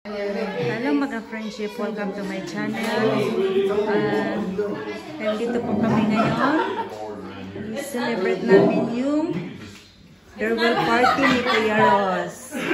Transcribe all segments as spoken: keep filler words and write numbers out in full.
Hello mga friendship, welcome to my channel. Uh, nandito po kami ngayon. Celebrate namin yung farewell party ni Kuya Ross.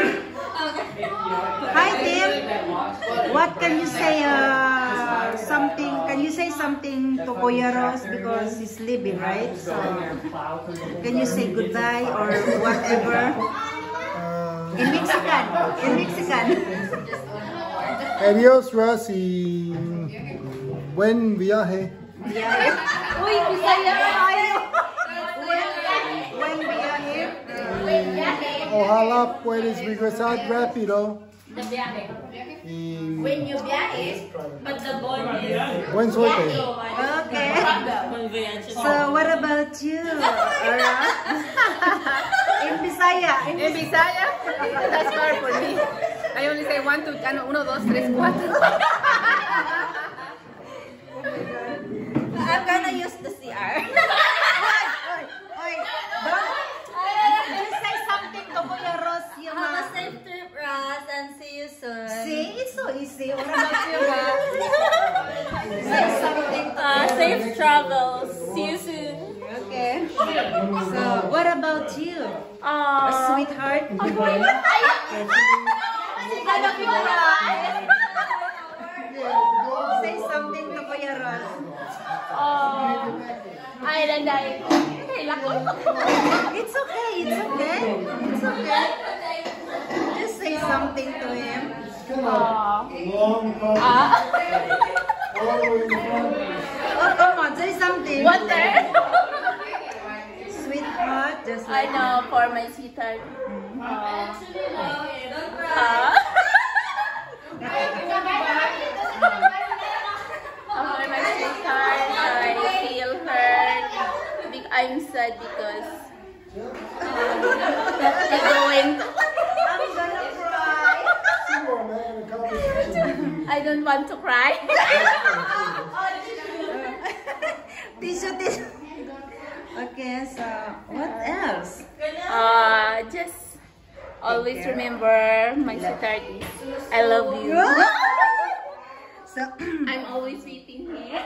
Hi Tim! What can you say uh, something, can you say something to Kuya Ross because he's leaving, right? So, can you say goodbye or whatever? In Mexican, in Mexican. Adiós, Ross, y buen viaje. Viaje. Uy, Bisaya tayo. Buen viaje. Ojalá puedes regresar rápido. The viaje. Y When you viajes, but the bond is buen suerte. Okay. So, what about you, Ara? In Bisaya. In Bisaya, that's hard for me. I only say one, two, ano, uno, dos, tres, cuatro. I'm gonna use the C R. Oy, don't just say something to Kuya Ross. Yung Have a uh, safe trip, Ross, and see you soon. see, it's so easy. What about you, Ma? Say something to Uh, safe travels. See you soon. Okay. So, what about you? Aww. Sweetheart? Say something to Kuya Ross. Oh. Ay, landay. Okay, lako. It's okay, it's okay. It's okay. Just say something to him. Aww. Long time. Ah. All the way in the front. Oh, come on, say something. Water. Sweetheart, just I like know, for my sweetheart. Aww. Ah. For my sweetheart, I feel hurt. Be- I'm sad because I'm going. I'm gonna cry. Come on, man, a couple. I don't want to cry. Tissue, tissue. Okay, so what else? Uh, just always remember my sweetheart. I love you. So, I'm always waiting here.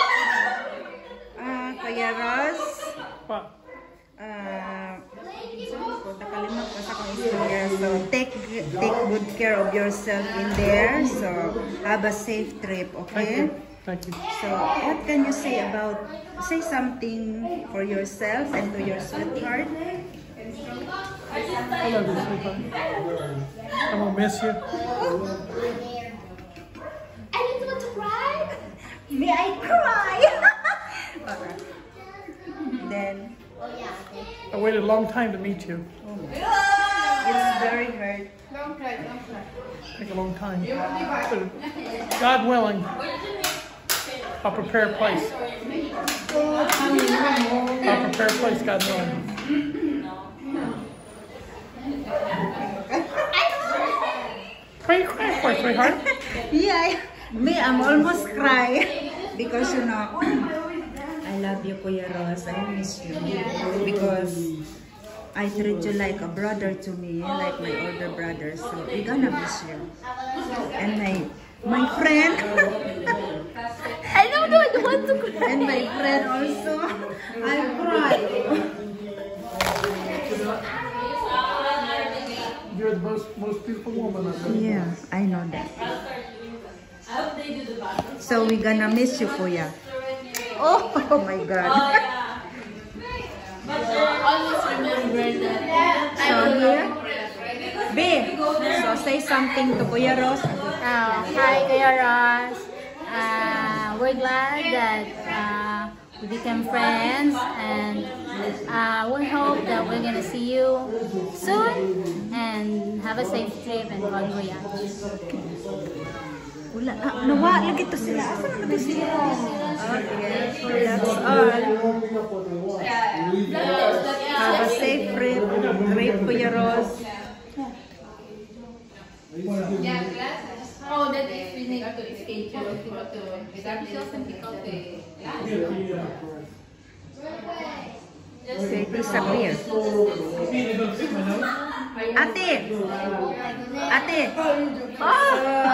ah, Kuya Ross, What? ah, nakalimutan ko sa kong istorya. So, take take good care of yourself in there. So, have a safe trip, okay? Thank you. So, what can you say about, say something for yourself and to your sweetheart? I love you, sweetheart. I'm gonna miss you. I don't want to cry. May I cry? Okay. Then, I waited a long time to meet you. it's very hurt. Take a long time. But God willing, I'll prepare a place. I'll prepare a place, God willing. Why are you crying for, sweetheart? Yeah, me, I'm almost crying. Because, you know, I love you, Kuya Ross. I miss you. Because I treat you like a brother to me, like my older brother. So, we're gonna miss you. And my, my friend, I don't know. I don't want to cry. and my friend also, I cry. You're the most, most beautiful woman I've ever Yeah, I know that. So, we're gonna miss you, Kuya. Oh, oh my God. Always remember that. So here, B, so say something to Kuya Ross. Uh, hi, Kuya Ross. Uh, we're glad that uh, we became friends, and uh, we hope that we're gonna see you soon. And have a safe trip and bon voyage. Wala, ah, nawa, lagi to sila. Asa na to sila? Okay, that's all. Have a safe trip, trip Kuya Ross. Oh, that is we need to schedule to Okay, disappear. Ate! Ate! Oh!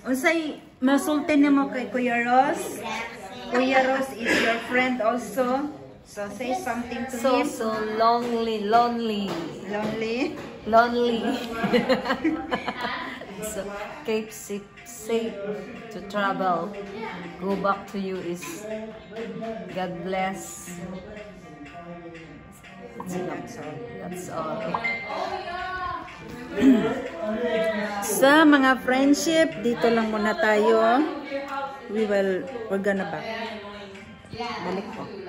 Unsay masulti nimo kay Kuya Ross? Kuya Ross is your friend also. So say something to So him. so lonely, lonely, Lonely. lonely. So keep safe, safe to travel. Go back to you is God bless. That's all. That's all. Sa mga friendship, dito lang muna tayo. We will, we're gonna back. Balik po.